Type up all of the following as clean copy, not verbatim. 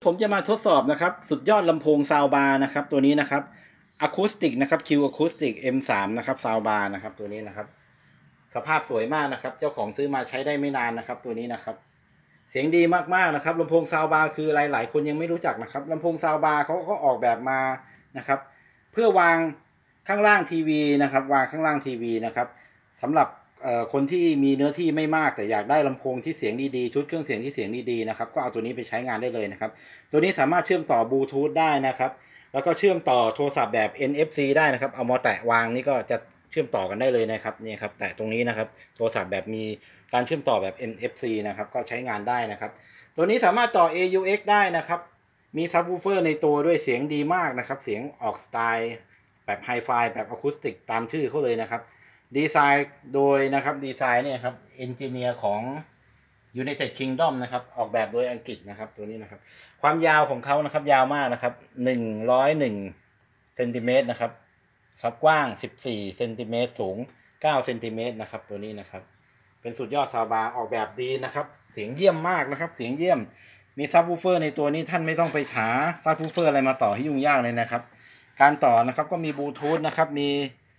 ผมจะมาทดสอบนะครับสุดยอดลำโพงซาวบาร์นะครับตัวนี้นะครับอะคูสติกนะครับ Q Acoustic M3 นะครับซาวบาร์นะครับตัวนี้นะครับสภาพสวยมากนะครับเจ้าของซื้อมาใช้ได้ไม่นานนะครับตัวนี้นะครับเสียงดีมากๆนะครับลำโพงซาวบาร์คือหลายๆคนยังไม่รู้จักนะครับลำโพงซาวบาร์เขาก็ออกแบบมานะครับเพื่อวางข้างล่างทีวีนะครับวางข้างล่างทีวีนะครับสำหรับคนที่มีเนื้อที่ไม่มากแต่อยากได้ลำโพงที่เสียงดีๆชุดเครื่องเสียงที่เสียงดีๆนะครับก็เอาตัวนี้ไปใช้งานได้เลยนะครับตัวนี้สามารถเชื่อมต่อบลูทูธได้นะครับแล้วก็เชื่อมต่อโทรศัพท์แบบ NFC ได้นะครับเอามาแตะวางนี่ก็จะเชื่อมต่อกันได้เลยนะครับนี่ครับแตะตรงนี้นะครับโทรศัพท์แบบมีการเชื่อมต่อแบบ NFC นะครับก็ใช้งานได้นะครับตัวนี้สามารถต่อ AUX ได้นะครับมีซับวูฟเฟอร์ในตัวด้วยเสียงดีมากนะครับเสียงออกสไตล์แบบไฮไฟแบบอะคูสติกตามชื่อเขาเลยนะครับดีไซน์โดยนะครับดีไซน์เนี่ยครับเอนจิเนียร์ของ United Kingdom นะครับออกแบบโดยอังกฤษนะครับตัวนี้นะครับความยาวของเขานะครับยาวมากนะครับ101เซนติเมตรนะครับครับกว้าง14เซนติเมตรสูง9เซนติเมตรนะครับตัวนี้นะครับเป็นสุดยอดซาวบาร์ออกแบบดีนะครับเสียงเยี่ยมมากนะครับเสียงเยี่ยมมีซับวูฟเฟอร์ในตัวนี้ท่านไม่ต้องไปหาซับวูฟเฟอร์อะไรมาต่อให้ยุ่งยากเลยนะครับการต่อนะครับก็มีบลูทูธนะครับมี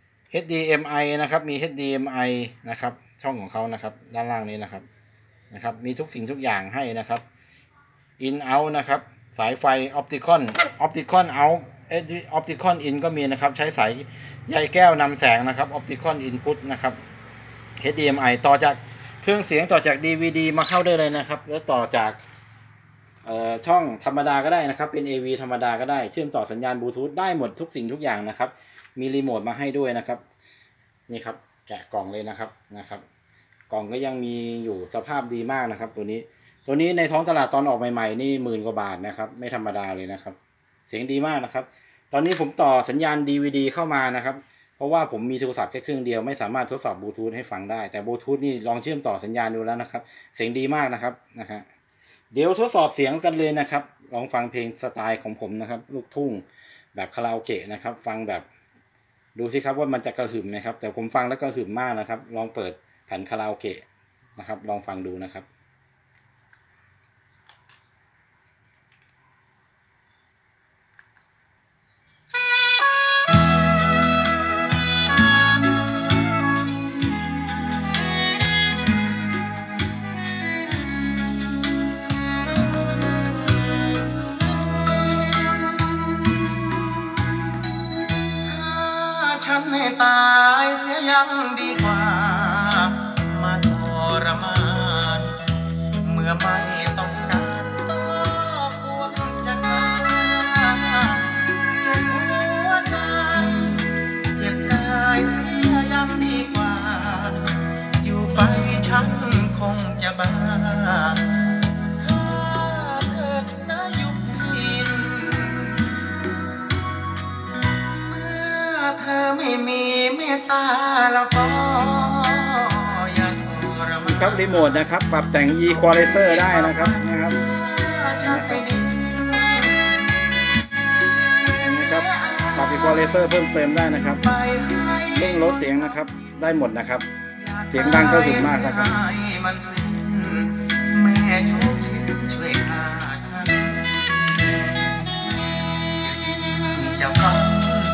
HDMI นะครับมี HDMI นะครับช่องของเขานะครับด้านล่างนี้นะครับมีทุกสิ่งทุกอย่างให้นะครับ in out นะครับสายไฟ opticon out opticon in ก็มีนะครับใช้สายใยแก้วนำแสงนะครับ opticon input นะครับ HDMI ต่อจากเครื่องเสียงต่อจาก DVD มาเข้าได้เลยนะครับแล้วต่อจากช่องธรรมดาก็ได้นะครับเป็น AV ธรรมดาก็ได้เชื่อมต่อสัญญาณบลูทูธได้หมดทุกสิ่งทุกอย่างนะครับมีรีโมทมาให้ด้วยนะครับนี่ครับแกะกล่องเลยนะครับกล่องก็ยังมีอยู่สภาพดีมากนะครับตัวนี้ในท้องตลาดตอนออกใหม่ๆนี่10,000 กว่าบาทนะครับไม่ธรรมดาเลยนะครับเสียงดีมากนะครับตอนนี้ผมต่อสัญญาณ DVD เข้ามานะครับเพราะว่าผมมีโทรศัพท์แค่เครื่องเดียวไม่สามารถทดสอบบลูทูธให้ฟังได้แต่บลูทูธนี่ลองเชื่อมต่อสัญญาณดูแล้วนะครับเสียงดีมากนะครับเดี๋ยวทดสอบเสียงกันเลยนะครับลองฟังเพลงสไตล์ของผมนะครับลูกทุ่งแบบคาราโอเกะนะครับฟังแบบดูสิครับว่ามันจะกระหึ่มไหมครับแต่ผมฟังแล้วกระหึ่มมากนะครับลองเปิดแผ่นคาราโอเกะนะครับลองฟังดูนะครับฉันให้ตายเสียยังดีกว่ามาทรมานเมื่อไม่ต้องการก็ควรจะการเจ็บหัวใจเจ็บกายเสียยังดีกว่าอยู่ไปฉันคงจะบ้าถ้าเกิดนะยุพินเธอไม่มีเมตตาแล้วก็อย่าทรมานครับรีโมทนะครับปรับแต่ง Equalizer ได้นะครับปรับ Equalizer เพิ่มเติมได้นะครับเร่งลดเสียงนะครับได้หมดนะครับเสียงดังก็ถึงมากนะครับแม่โชคชินช่วยฆ่าฉันจะยินจะฟัง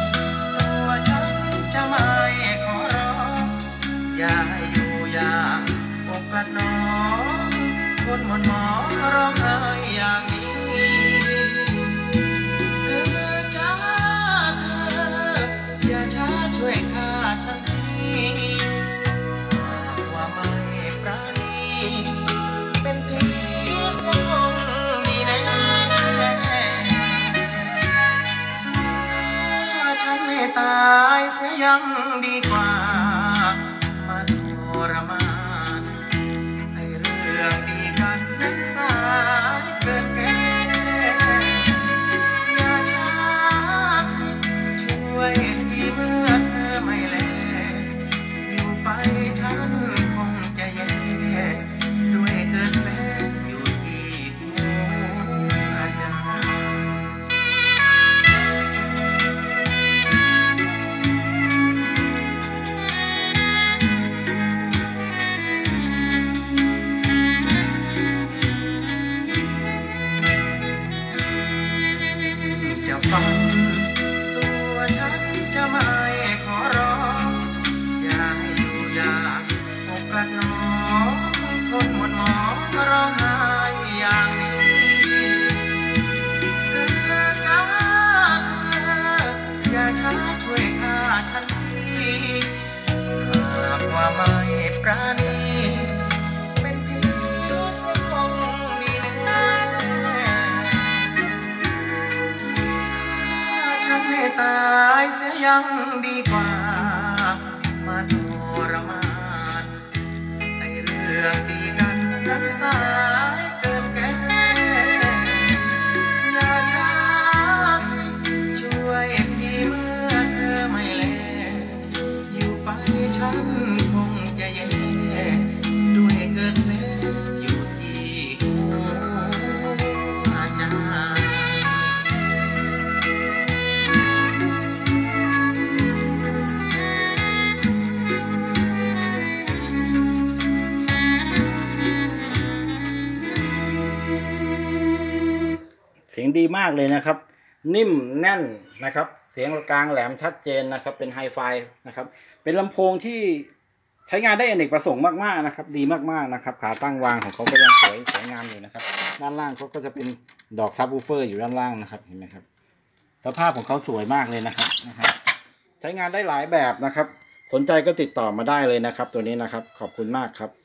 จะไม่ขอร้องอย่าให้อยู่อย่างอกกระนองคนหมดหมอร้องไห้อย่างนี้เธอจ้าเธออย่าช้าช่วยฆ่าฉันทีว่าไม่ปราณีเป็นผีเสียคงดีแน่ฉันให้ตายเสียยังดีกว่ามาทรมานให้เรื่องดีกันนั้นสายเกินแก่อย่าช้าสิช่วยทีเมื่อเธอไม่แลอยู่ไปฉันคงจะแย่ด้วยเกินแม้อยู่ที่หัวใจตายเสียยังดีกว่ามาทรมานไอเรื่องดีกันนั้นสายเกินแก้อย่าช้าสิช่วยทีเมื่อเธอไม่แลอยู่ไปฉันคงจะแย่ด้วยเกิดเพลงอยู่ที่หัวใจเสียงดีมากเลยนะครับนิ่มแน่นนะครับเสียงกลางแหลมชัดเจนนะครับเป็นไฮไฟนะครับเป็นลำโพงที่ใช้งานได้อเนกประสงค์มากๆนะครับดีมากๆนะครับขาตั้งวางของเขาก็ยังสวยงามอยู่นะครับด้านล่างเขาก็จะเป็นดอกซับวูฟเฟอร์อยู่ด้านล่างนะครับเห็นไหมครับสภาพของเขาสวยมากเลยนะครับใช้งานได้หลายแบบนะครับสนใจก็ติดต่อมาได้เลยนะครับตัวนี้นะครับขอบคุณมากครับ